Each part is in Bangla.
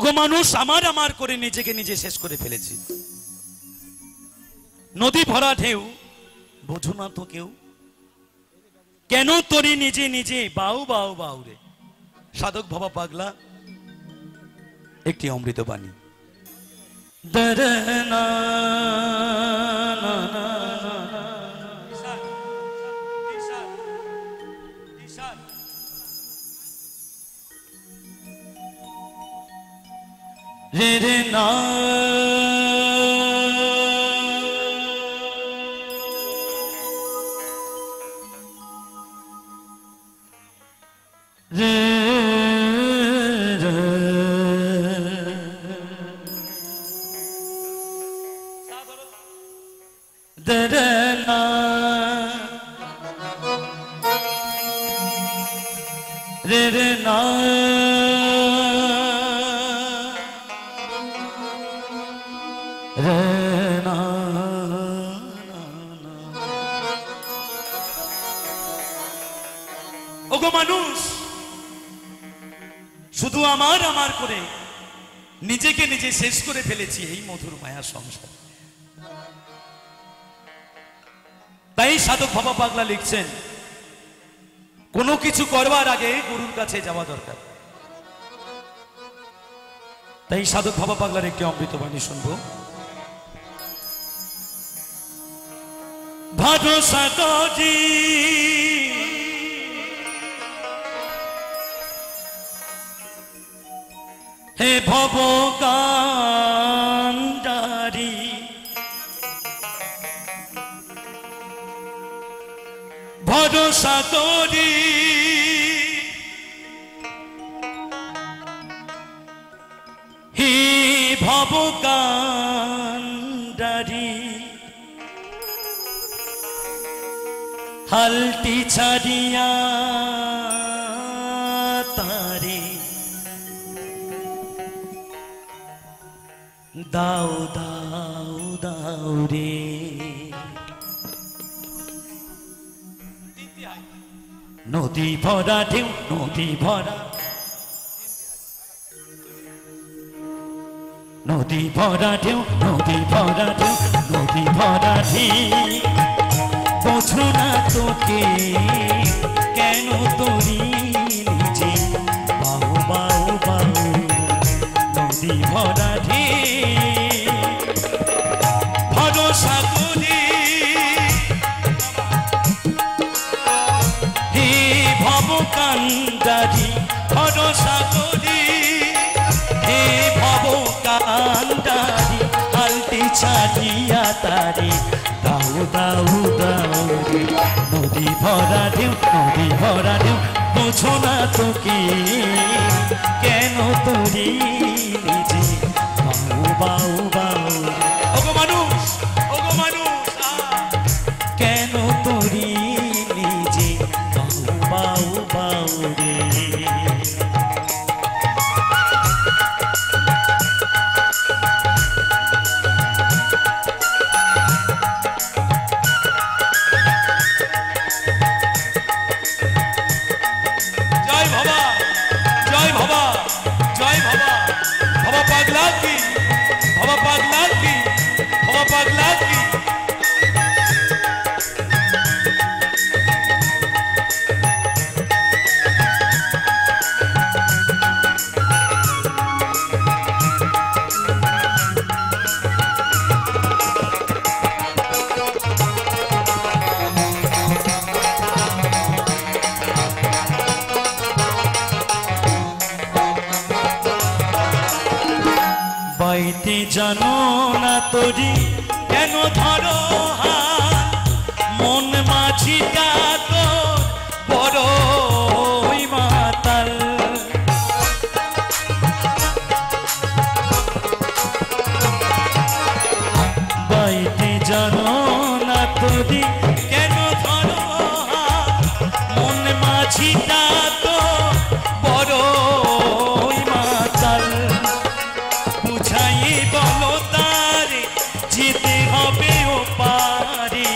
ওগো মানুষ আমার আমার করে নিজেকে নিজে শেষ করে ফেলেছি। নদী ভরা ঢেউ বোঝো না তো কেউ, কেন তোরি নিজে নিজে বাউ বাউ বাউ রে। সাধক ভবা পাগলা একটি অমৃত বাণী। রে রে না রে রে না রে রে না রে না। ওগো মানুষ শুধু আমার আমার করে নিজেকে নিজে শেষ করে ফেলেছি এই মধুর মায়া সংসার। তাই সাধক ভবা পাগলা লিখছেন কোনো কিছু করবার আগে গুরুর কাছে যাওয়া দরকার। তাই সাধক ভবা পাগলার একটি অমৃতবাণী শুনবো। ভরসা করি হে ভবকান্ডারি, ভরসা করি হে ভবকান্ডারি, হালটি ছাড়িয়া তারে দাও দাও দাও রে। নদী ভরা ঢেউ নদী ভরা, নদী ভরা ঢেউ নদী ভরা ঢেউ নদী ভরা ঢেউ, বোঝো না তোকে কেন তোরি নিজে বাউ বাউ বাউ। নদী ভরা ঢেউ ভরসা করি হে ভবকান্ডারি, ভরসা করি হে ভবকান্ডারি, হালটি ছাড়িয়া তারে দাও দাও দাও রে। নদী ভরা ঢেউ নদী ভরা ঢেউ, বোঝো না তোকে কেন তোরি নিজে বাউ বাউ বাউ। ওগো মানুষ কেন তোরি নিজে বাউ বাউ বাউ রে। भवा पागला की भवा पागला की भवा पागला की। বাইতে জানো না তোরি কেন ধরো হাত, মন মাঝিটা তো বড় মাতাল। বাইতে জানো না তোরি কেন ধরো হাত, মন মাঝিটা তো বড় মাতাল। বুঝাই বলো তারে যেতে হবে ও পারে,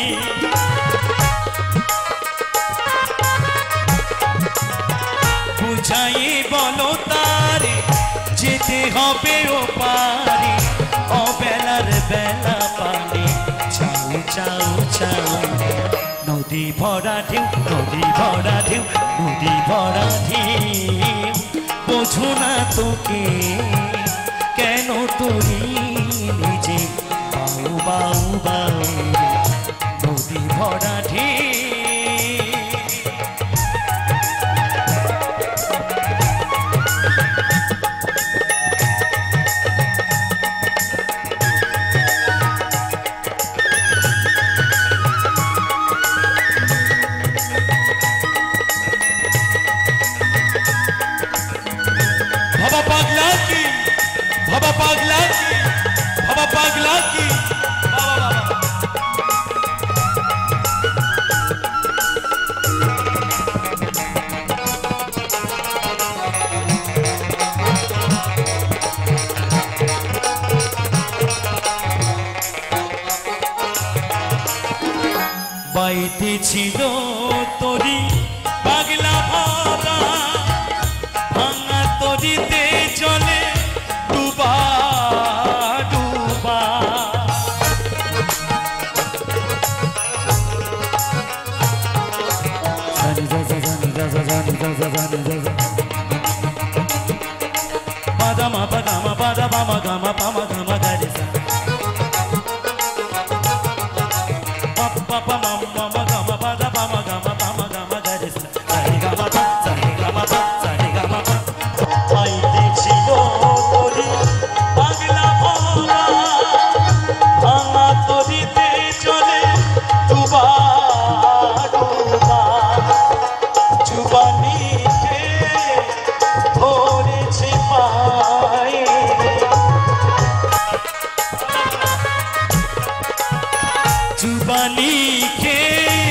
বুঝাই বলো তারে যেতে হবে তবেও পারি অবেলার বেলা পানি চাও চাও চাও নদী ভরা ঢেউ নদী ভরা ঢেউ নদী ভরা ঢেউ বোঝো না তোকে কেন তোরি নিজে বাউ বাউ বাউ নদী ভরা ঢেউ Baba Paglaki, Baba. বাইতে ছিল তোরি পাগলা ভরা ভাঙা তরিতে চলে ডুবা ডুবা Padama padama padama magama pama gama garisa Papa mama magama padama gama pama gama garisa Sari gama pa sari gama pa sari gama pa Ai dechilo tori pagla bhola anga tori te chole duba duba jubani ke ধরেছে পায়ে জুবানি কে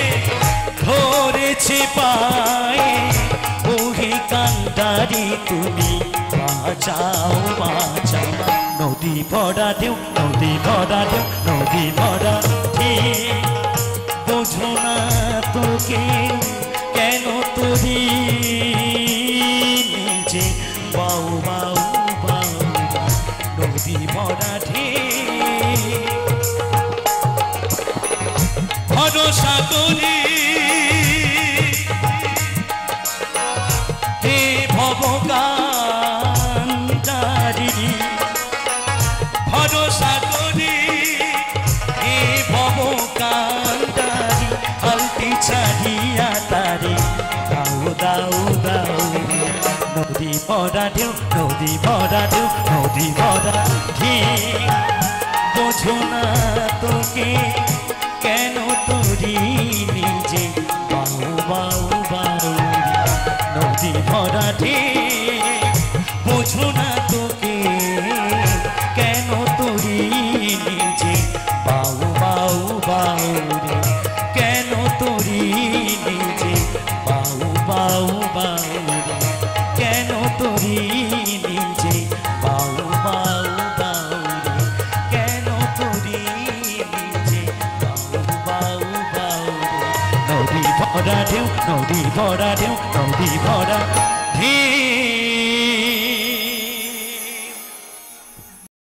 ধরেছে পায়ে ওহে কান্ডারি তুমি বাঁচাও বাঁচাও নদী ভরা ঢেউ নদী ভরা ঢেউ নদী ভরা ঢেউ বোঝো না তোকে কেন তোরি নিজে বাউ বাউ বাউ নদী ভরা ঢেউ ভরসা করি হে ভবকান্ডারি ভরসা করি হে ভবকান্ডারি আলতি ছাড়িয়া তারে দাও দাও দাও নদী ভরা ঢেউ নদী ভরা ঢেউ নদী ভরা ঢেউ বোঝো না তোকে কেন তোরি নিজে বাউ বাউ বাউ নদী ভরা ঢেউ বোঝো না তোকে কেন তোরি নিজে বাউ বাউ বাউ কেন তোরি নিজে বাউ বাউ বাউ কেন তোরি নিজে বাউ বাউ বাউ কেন তোরি নিজে বাউ বাউ বাউ নদী ভরা ঢেউ নদী ভরা ঢেউ নদী ভরা ঢেউ